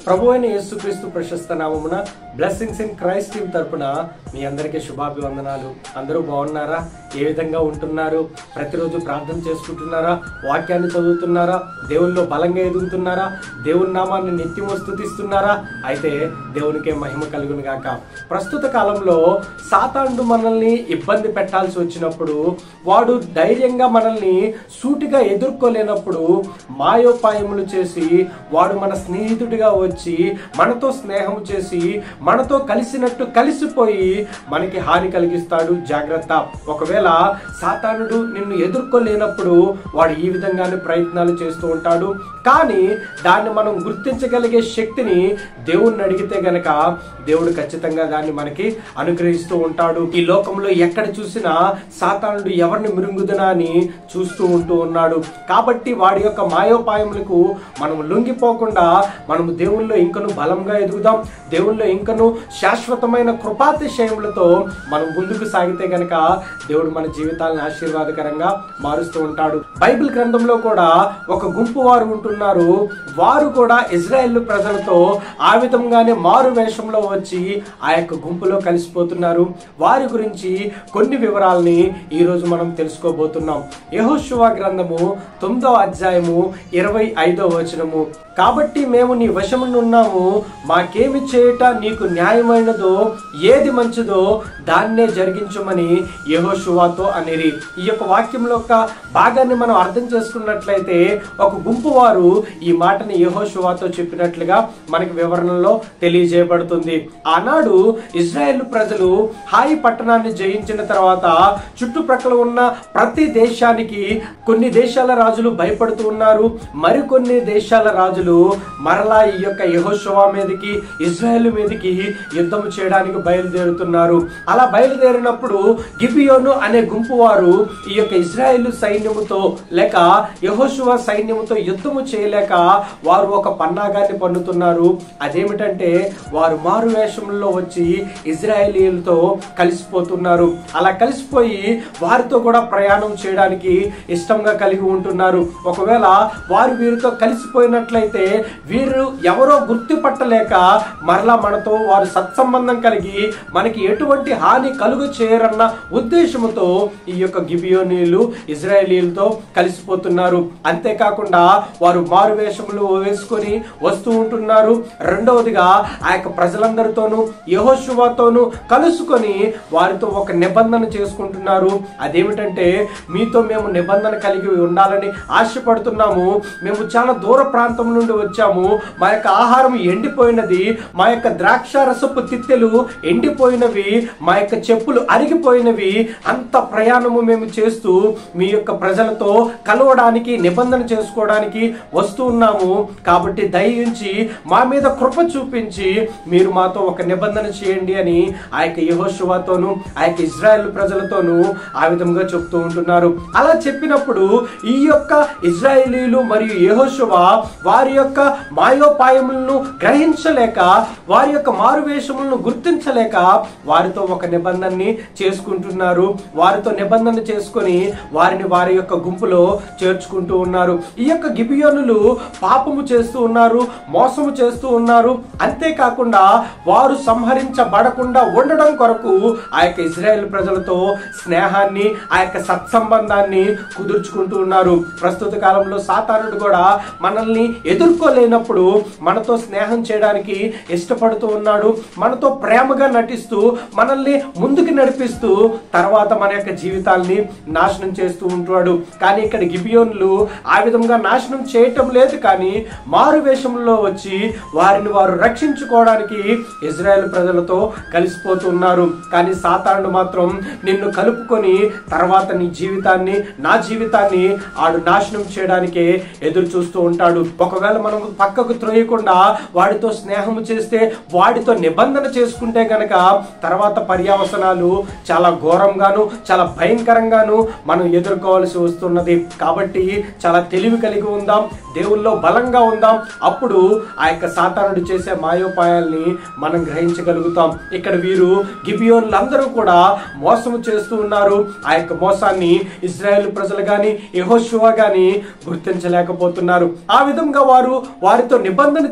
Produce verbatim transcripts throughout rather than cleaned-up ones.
ప్రభువైన యేసుక్రీస్తు ప్రశస్త నామమున బ్లెస్సింగ్స్ ఇన్ క్రైస్ట్ టీమ్ తరపున మీ అందరికీ శుభాభివందనాలు. అందరూ బాగున్నారా? ఏ విధంగా ఉంటున్నారు? ప్రతిరోజు ప్రార్థన చేసుకుంటున్నారా? వాక్యాన్ని చదువుతున్నారా? దేవుల్లో బలంగా ఎదుగుతున్నారా? దేవుని నామాన్ని నిత్యము స్తుతిస్తున్నారా? అయితే దేవునికే మహిమ కలుగును గాక. ప్రస్తుత కాలంలో సాతానుడు మనల్ని ఇబ్బంది పెట్టాల్సి వచ్చినప్పుడు, వాడు ధైర్యంగా మనల్ని సూటిగా ఎదుర్కోలేనప్పుడు మాయోపాయములు చేసి వాడు మన స్నేహితుడిగా వచ్చి మనతో స్నేహం చేసి మనతో కలిసినట్టు కలిసిపోయి మనకి హాని కలిగిస్తాడు. జాగ్రత్త. ఒకవేళ సాతానుడు నిన్ను ఎదుర్కోలేనప్పుడు వాడు ఈ విధంగానే ప్రయత్నాలు చేస్తూ ఉంటాడు. కానీ దాన్ని మనం గుర్తించగలిగే శక్తిని దేవుణ్ణి అడిగితే గనక దేవుడు ఖచ్చితంగా దాన్ని మనకి అనుగ్రహిస్తూ ఉంటాడు. ఈ లోకంలో ఎక్కడ చూసినా సాతానుడు ఎవరిని మృంగుదనా అని చూస్తూ ఉంటూ ఉన్నాడు. కాబట్టి వాడి యొక్క మాయోపాయములకు మనం లొంగిపోకుండా మనము దేవుల్లో ఇంకను బలంగా ఎదుగుదాం. దేవుల్లో ఇంకను శాశ్వతమైన కృపాతిశయములతో మనం ముందుకు సాగితే గనక దేవుడు మన జీవితాలను ఆశీర్వాదకరంగా మారుస్తూ ఉంటాడు. బైబిల్ గ్రంథంలో కూడా ఒక గుంపు వారు ఉంటున్నారు. వారు కూడా ఇజ్రాయేల్ ప్రజలతో ఆ విధంగానే మారు వేషంలో వచ్చి ఆ యొక్క గుంపులో కలిసిపోతున్నారు. వారి గురించి కొన్ని వివరాలని ఈ రోజు మనం తెలుసుకోబోతున్నాం. యెహోషువ గ్రంథము తొమ్మిదవ అధ్యాయము ఇరవై ఐదవ వచనము. కాబట్టి మేము నీ వశమునున్నాము, మాకేమి చేయుట నీకు న్యాయమైనదో, ఏది మంచిదో దాన్నే జరిగించమని యెహోషువతో అనిరి. ఈ యొక్క వాక్యంలో ఒక భాగాన్ని మనం అర్థం చేసుకున్నట్లయితే ఒక గుంపు వారు ఈ మాటని యెహోషువతో చెప్పినట్లుగా మనకి వివరణలో తెలియజేయబడుతుంది. ఆనాడు ఇజ్రాయేల్ ప్రజలు హాయి పట్టణాన్ని జయించిన తర్వాత చుట్టుప్రక్కల ఉన్న ప్రతి దేశానికి కొన్ని దేశాల రాజులు భయపడుతూ ఉన్నారు. మరికొన్ని దేశాల రాజులు మరలా ఈ యొక్క యెహోషువ మీదకి ఇజ్రాయేల్ మీదకి యుద్ధం చేయడానికి బయలుదేరుతున్నారు. అలా బయలుదేరినప్పుడు గిబియోను అనే గుంపు వారు ఈ యొక్క ఇజ్రాయేల్ సైన్యముతో లేక యెహోషువ సైన్యముతో యుద్ధము చేయలేక వారు ఒక పన్నాగాన్ని పన్నుతున్నారు. అదేమిటంటే వారు మారు వేషంలో వచ్చి ఇజ్రాయేలీలతో కలిసిపోతున్నారు. అలా కలిసిపోయి వారితో కూడా ప్రయాణం చేయడానికి ఇష్టంగా కలిగి ఉంటున్నారు. ఒకవేళ వారు వీరితో కలిసిపోయినట్లయితే వీరు ఎవరో గుర్తుపట్టలేక మరలా మనతో వారు సత్సంబంధం కలిగి మనకి ఎటువంటి హాని కలుగు చేయరన్న ఉద్దేశంతో ఈ యొక్క గిబియోనీయులు ఇజ్రాయేలీలతో కలిసిపోతున్నారు. అంతేకాకుండా వారు మారు వేషములు వేసుకొని వస్తూ ఉంటున్నారు. రెండవదిగా ఆ యొక్క ప్రజలందరితోనూ యెహోషువతోనూ కలుసుకొని వారితో ఒక నిబంధన చేసుకుంటున్నారు. అదేమిటంటే, మీతో మేము నిబంధన కలిగి ఉండాలని ఆశపడుతున్నాము. మేము చాలా దూర ప్రాంతం నుండి వచ్చాము. మా యొక్క ఆహారం ఎండిపోయినది, మా యొక్క ద్రాక్ష రసపు తిత్తెలు ఎండిపోయినవి, మా యొక్క చెప్పులు అరిగిపోయినవి. అంత ప్రయాణము మేము చేస్తూ మీ యొక్క ప్రజలతో కలవడానికి నిబంధన చేసుకోవడానికి వస్తూ ఉన్నాము. కాబట్టి దయించి మా మీద కృప చూపించి మీరు మాతో ఒక నిబంధన చేయండి అని ఆ యొక్క యెహోషువతోను ఆ యొక్క ఇజ్రాయేల్ ప్రజలతోనూ ఆ విధంగా చెప్తూ ఉంటున్నారు. అలా చెప్పినప్పుడు ఈ యొక్క ఇజ్రాయేలీలు మరియు యెహోషువ వారి యొక్క మాయోపాయములను గ్రహించలేక, వారి యొక్క మారువేషములను గుర్తించలేక వారితో ఒక నిబంధనని చేసుకుంటున్నారు. వారితో నిబంధన చేసుకొని వారిని వారి యొక్క గుంపులో చేర్చుకుంటూ ఉన్నారు. ఈ యొక్క గిబియోనులు పాపము చేస్తూ ఉన్నారు, మోసము చేస్తూ ఉన్నారు. అంతేకాకుండా వారు సంహరించబడకుండా ఉండడం కొరకు ఆ యొక్క ఇజ్రాయేల్ ప్రజలతో స్నేహాన్ని, ఆ యొక్క సత్సంబంధాన్ని కుదుర్చుకుంటూ ఉన్నారు. ప్రస్తుత కాలంలో సాతానుడు కూడా మనల్ని ఎదుర్కోలేనప్పుడు మనతో స్నేహం చేయడానికి ఇష్టపడుతూ ఉన్నాడు. మనతో ప్రేమగా నటిస్తూ మనల్ని ముందుకు నడిపిస్తూ తర్వాత మన యొక్క జీవితాల్ని నాశనం చేస్తూ ఉంటాడు. కానీ ఇక్కడ గిబియోనులు ఆ విధంగా నాశనం చేయటం లేదు, కానీ మారు వేషంలో వచ్చి వారిని వారు రక్షించుకోవడానికి ఇజ్రాయేల్ ప్రజలతో కలిసిపోతున్నారు. కానీ సాతానుడు మాత్రం నిన్ను కలుపుకొని తర్వాత నీ జీవితాన్ని, నా జీవితాన్ని ఆడు నాశనం చేయడానికే ఎదురు చూస్తూ ఉంటాడు. ఒకవేళ మనం పక్కకు త్రోయకుండా వాడితో స్నేహం చేస్తే, వాడితో నిబంధన చేసుకుంటే గనక తర్వాత పర్యావసనాలు చాలా ఘోరంగాను చాలా భయంకరంగాను మనం ఎదుర్కోవాల్సి వస్తున్నది. కాబట్టి చాలా తెలివి కలిగి ఉందాం, దేవుల్లో బలంగా ఉందాం. అప్పుడు ఆ యొక్క సాతానుడు చేసే మాయోపాయాల్ని మనం గ్రహించగలుగుతాం. ఇక్కడ వీరు గిబియోనులందరూ కూడా మోసము చేస్తూ ఉన్నారు. ఆ యొక్క మోసాన్ని ఇజ్రాయేల్ ప్రజలు గాని యెహోషువ గాని గుర్తించలేకపోతున్నారు. ఆ విధంగా వారు వారితో నిబంధన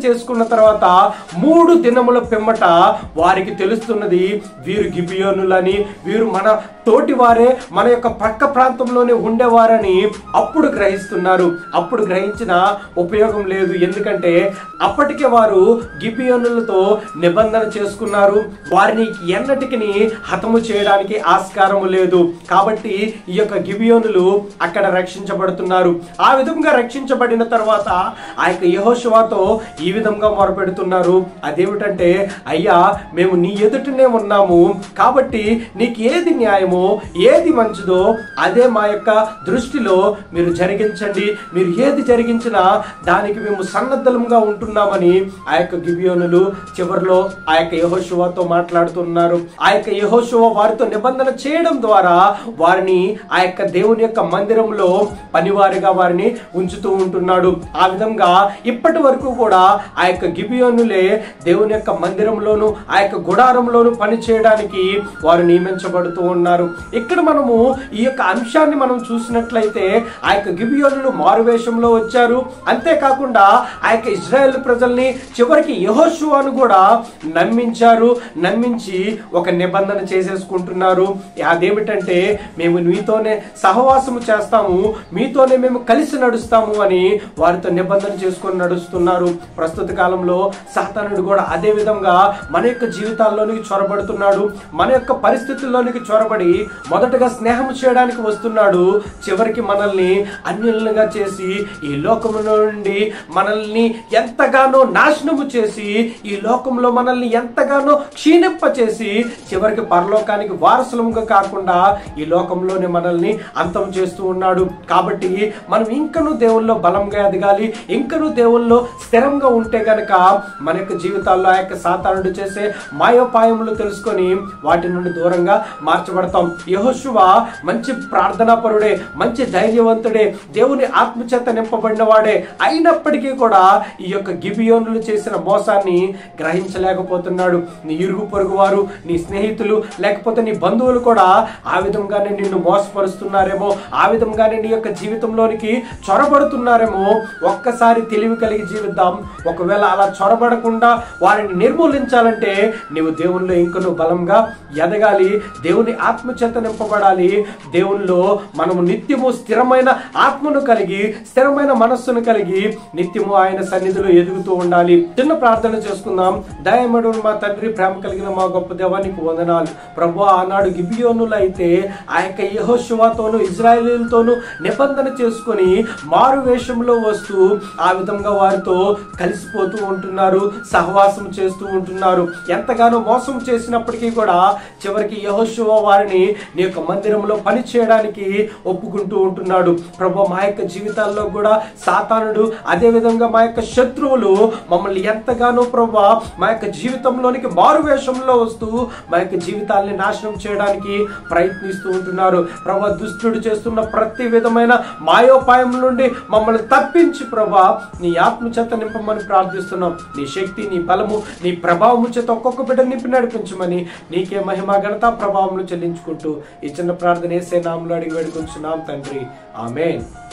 చేసుకున్న తర్వాత మూడు దినముల పిమ్మట వారికి తెలుస్తున్నది వీరు గిబియోనులని, వీరు మన తోటి వారే, మన యొక్క పక్క ప్రాంతంలోనే ఉండేవారని అప్పుడు గ్రహిస్తున్నారు. అప్పుడు గ్రహించిన ఉపయోగం లేదు, ఎందుకంటే అప్పటికే వారు గిబియోనులతో నిబంధన చేసుకున్నారు. వారిని ఎన్నటికి హతము చేయడానికి ఆస్కారము లేదు. కాబట్టి ఈ యొక్క గిబియోనులు అక్కడ రక్షించబడుతున్నారు. ఆ విధంగా రక్షించబడిన తర్వాత ఆ యొక్క యెహోషువతో ఈ విధంగా మొరపెడుతున్నారు. అదేమిటంటే, అయ్యా మేము నీ ఎదుటనే ఉన్నాము, కాబట్టి నీకు ఏది న్యాయమో ఏది మంచిదో అదే మా యొక్క దృష్టిలో మీరు జరిగించండి. మీరు ఏది జరిగించినా దానికి మేము సన్నద్ధంగా ఉంటున్నామని ఆ యొక్క గిబియోనులు చివరిలో ఆ యొక్క యెహోషువతో మాట్లాడుతున్నారు. ఆ యొక్క యెహోషువ వారితో నిబంధన చేయడం ద్వారా వారిని ఆ యొక్క దేవుని యొక్క మందిరంలో పనివారిగా వారిని ఉంచుతూ ఉంటున్నాడు. ఆ విధంగా ఇప్పటి వరకు కూడా ఆ యొక్క గిబియోనులే దేవుని యొక్క మందిరంలోను ఆ యొక్క గుడారంలోను పని చేయడానికి వారు నియమించబడుతూ ఉన్నారు. ఇక్కడ మనము ఈ యొక్క అంశాన్ని మనం చూసినట్లయితే ఆ యొక్క గిబియోనులు మారువేషంలో వచ్చారు. అంతేకాకుండా ఆ యొక్క ఇజ్రాయెల్ ప్రజల్ని చివరికి యెహోషువను కూడా నమ్మించారు. నమ్మించి ఒక నిబంధన చేసేసుకుంటున్నారు. అదేమిటంటే, మేము మీతోనే సహవాసము చేస్తాము, మీతోనే మేము కలిసి నడుస్తాము అని వారితో నిబంధన చేసుకొని నడుస్తున్నారు. ప్రస్తుత కాలంలో సాతానుడు కూడా అదే విధంగా మన యొక్క జీవితాల్లోనికి చొరబడుతున్నాడు. మన యొక్క పరిస్థితుల్లోనికి చొరబడి మొదటగా స్నేహం చేయడానికి వస్తున్నాడు. చివరికి మనల్ని అన్యులుగా చేసి ఈ లోకములో నుండి మనల్ని ఎంతగానో నాశనము చేసి ఈ లోకంలో మనల్ని ఎంతగానో క్షీణింప చేసి చివరికి పరలోకానికి వారసులుగా కాకుండా ఈ లోకంలోనే మనల్ని అంతం చేస్తూ ఉన్నాడు. కాబట్టి మనం ఇంకనూ దేవుల్లో బలంగా ఎదగాలి. ఇంకనూ దేవుల్లో స్థిరంగా ఉంటే గనక మన యొక్క జీవితాల్లో ఆ యొక్క సాతానుడు చేసే మాయోపాయములు తెలుసుకొని వాటి నుండి దూరంగా మార్చబడతాం. యెహోషువ మంచి ప్రార్థనా పరుడే, మంచి ధైర్యవంతుడే, దేవుని ఆత్మచేత నింపబడిన వాడే. అయినప్పటికీ కూడా ఈ యొక్క గిబియోనులు చేసిన మోసాన్ని గ్రహించలేకపోతున్నాడు. నీ ఇరుగు పొరుగు వారు, నీ స్నేహితులు, లేకపోతే నీ బంధువులు కూడా ఆ విధంగానే నిన్ను మోసపరుస్తున్నారేమో, ఆ విధంగానే నీ యొక్క జీవితంలోనికి చొరబడుతున్నారేమో. ఒక్కసారి తెలివి కలిగి జీవిద్దాం. ఒకవేళ అలా చొరబడకుండా వారిని నిర్మూలించాలంటే నీవు దేవునిలో ఇంకనూ బలంగా ఎదగాలి. దేవుని ఆత్మచేత నింపబడాలి. దేవునిలో మనము నిత్యము స్థిరమైన ఆత్మను కలిగి, స్థిరమైన మనస్సును కలిగి నిత్యము ఆయన సన్నిధిలో ఎదుగుతూ ఉండాలి. చిన్న ప్రార్థన చేసుకుందాం. దయమడు మా తండ్రి, ప్రేమ కలిగిన మా గొప్ప దేవానికి వందనాలు. ప్రభు, ఆనాడు గిబియోనులు అయితే ఆ యొక్క యెహోషువతోను ఇజ్రాయేలీలతోను నిబంధన చేసుకొని మారు వేషంలో వస్తూ ఆ విధంగా వారితో కలిసిపోతూ ఉంటున్నారు, సహవాసం చేస్తూ ఉంటున్నారు. ఎంతగానో మోసం చేసినప్పటికీ కూడా చివరికి యెహోషువ వారిని నీ యొక్క మందిరంలో పని చేయడానికి ఒప్పుకుంటూ ఉంటున్నాడు. ప్రభు, మా యొక్క జీవితాల్లో కూడా సాతానుడు, అదే విధంగా మా యొక్క శత్రువులు మమ్మల్ని ఎంతగానో ప్రభు మా యొక్క జీవితంలోనికి మారు వేషంలో వస్తూ మా యొక్క జీవితాల్ని నాశనం చేయడానికి ప్రయత్నిస్తూ ఉంటున్నారు. ప్రభు, దుష్టుడు చేస్తున్న ప్రతి విధమైన మాయోపాయం నుండి మమ్మల్ని తప్పించి ప్రభు నీ ఆత్మ చేత నింపమని ప్రార్థిస్తున్నాం. నీ శక్తి, నీ బలము, నీ ప్రభావము చేత ఒక్కొక్క బిడ్డ నింపి నడిపించమని నీకే మహిమ ఘనత ప్రభావములు చెల్లించుకుంటూ ఈ చిన్న ప్రార్థన యేసే నామములో అడిగి వేడుకొంచున్నాం తండ్రి. ఆమేన్.